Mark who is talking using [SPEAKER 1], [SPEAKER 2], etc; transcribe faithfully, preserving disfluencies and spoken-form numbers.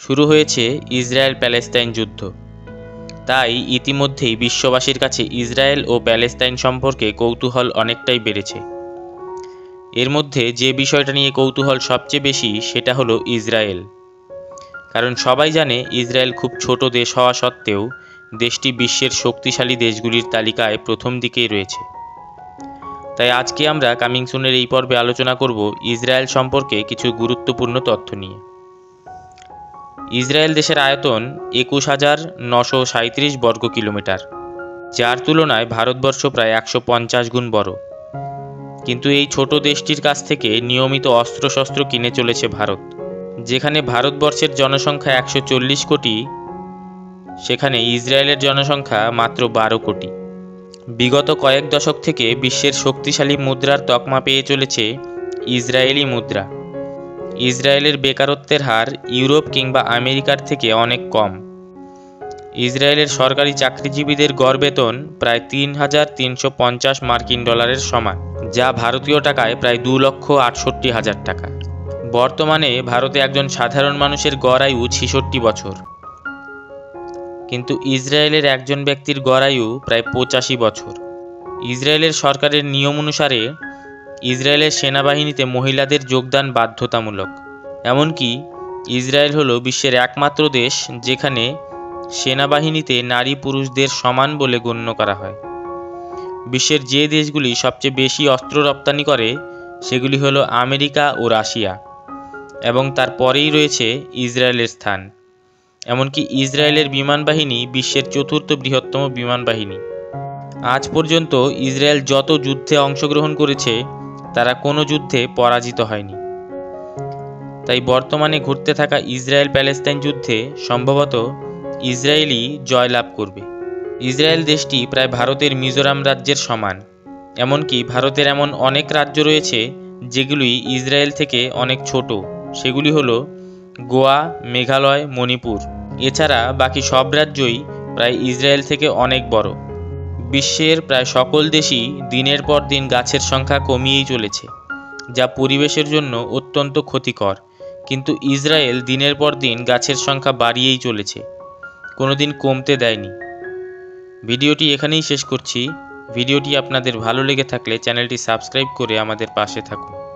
[SPEAKER 1] শুরু হয়েছে Israel Palestine যুদ্ধ। তাই ইতিমধ্যেই বিশ্ববাসীর কাছে ইসরায়েল ও প্যালেস্তাইন সম্পর্কে কৌতূহল অনেকটাই বেড়েছে। এর মধ্যে যে বিষয়টা নিয়ে কৌতূহল সবচেয়ে বেশি সেটা হলো ইসরায়েল। কারণ সবাই জানে ইসরায়েল খুব ছোট দেশ হওয়া সত্ত্বেও দেশটি বিশ্বের শক্তিশালী দেশগুলির তালিকায় প্রথম দিকেই রয়েছে। তাই আজকে আমরা কামিং সুনের এই পর্বে আলোচনা করব ইসরায়েল সম্পর্কে কিছু গুরুত্বপূর্ণ তথ্য নিয়ে। ইসরায়েল দেশের আয়তন একুশ হাজার নশো সাঁত্রিশ বর্গ কিলোমিটার, যার তুলনায় ভারতবর্ষ প্রায় একশো পঞ্চাশ গুণ বড়। কিন্তু এই ছোট দেশটির কাছ থেকে নিয়মিত অস্ত্রশস্ত্র কিনে চলেছে ভারত। যেখানে ভারতবর্ষের জনসংখ্যা একশো চল্লিশ কোটি, সেখানে ইসরায়েলের জনসংখ্যা মাত্র বারো কোটি। বিগত কয়েক দশক থেকে বিশ্বের শক্তিশালী মুদ্রার তকমা পেয়ে চলেছে ইসরায়েলি মুদ্রা। ইসরায়েলের বেকারত্বের হার ইউরোপ কিংবা আমেরিকার থেকে অনেক কম। ইসরায়েলের সরকারি চাকরিজীবীদের গড় বেতন প্রায় তিন হাজার তিনশো পঞ্চাশ মার্কিন ডলারের সমান, যা ভারতীয় টাকায় প্রায় দু লক্ষ আটষট্টি হাজার টাকা। বর্তমানে ভারতে একজন সাধারণ মানুষের গড় আয়ু ছেষট্টি বছর, কিন্তু ইসরায়েলের একজন ব্যক্তির গড় আয়ু প্রায় পঁচাশি বছর। ইসরায়েলের সরকারের নিয়ম অনুসারে ইসরায়েলের সেনাবাহিনীতে মহিলাদের যোগদান বাধ্যতামূলক। এমনকি ইসরায়েল হলো বিশ্বের একমাত্র দেশ যেখানে সেনাবাহিনীতে নারী পুরুষদের সমান বলে গণ্য করা হয়। বিশ্বের যে দেশগুলি সবচেয়ে বেশি অস্ত্র রপ্তানি করে সেগুলি হলো আমেরিকা ও রাশিয়া, এবং তারপরেই রয়েছে ইসরায়েলের স্থান। এমনকি ইসরায়েলের বিমান বাহিনী বিশ্বের চতুর্থ বৃহত্তম বিমান বাহিনী। আজ পর্যন্ত ইসরায়েল যত যুদ্ধে অংশগ্রহণ করেছে তারা কোনো যুদ্ধে পরাজিত হয়নি। তাই বর্তমানে ঘটতে থাকা ইসরায়েল প্যালেস্তাইন যুদ্ধে সম্ভবত ইসরায়েলই জয়লাভ করবে। ইসরায়েল দেশটি প্রায় ভারতের মিজোরাম রাজ্যের সমান। এমনকি ভারতের এমন অনেক রাজ্য রয়েছে যেগুলি ইসরায়েল থেকে অনেক ছোট। সেগুলি হলো গোয়া, মেঘালয়, মণিপুর। এছাড়া বাকি সব রাজ্যই প্রায় ইসরায়েল থেকে অনেক বড়। বিশ্বের প্রায় সকল দেশই দিনের পর দিন গাছের সংখ্যা কমিয়েই চলেছে, যা পরিবেশের জন্য অত্যন্ত ক্ষতিকর। কিন্তু ইসরায়েল দিনের পর দিন গাছের সংখ্যা বাড়িয়েই চলেছে, কোনোদিন কমতে দেয়নি। ভিডিওটি এখানেই শেষ করছি। ভিডিওটি আপনাদের ভালো লেগে থাকলে চ্যানেলটি সাবস্ক্রাইব করে আমাদের পাশে থাকুন।